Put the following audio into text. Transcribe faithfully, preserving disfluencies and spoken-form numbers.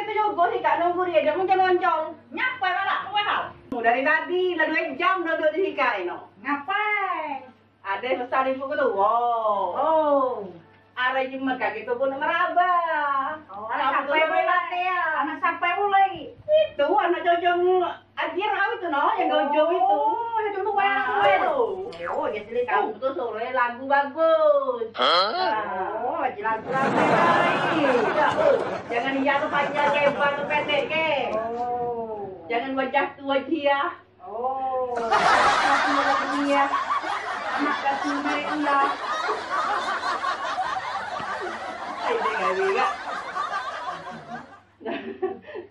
gitu juga sih Kak nunggu dia, dia moncong-moncong. Nyapa malah kowe hal. Dari tadi, lah dua jam duduk di Hika ini. Ngapain? Ada besar ibu itu, wow. Oh. Ada cuma kayak gitu pun meraba. Oh, anak sampai mulai ya. Anak sampai mulai. Itu anak cocong ajar kau itu no, yang gojo itu. Oh, itu tuh Nah, yang itu. Oh, jadi kamu tuh sore lagu bagus. Oh, jelas-jelas lagi. Jangan jatuh panjang kayak batu pendek ke. Oh. Jangan wajah tua dia. Oh. Anak dia. Anak kasih dia. Ay, teka, teka.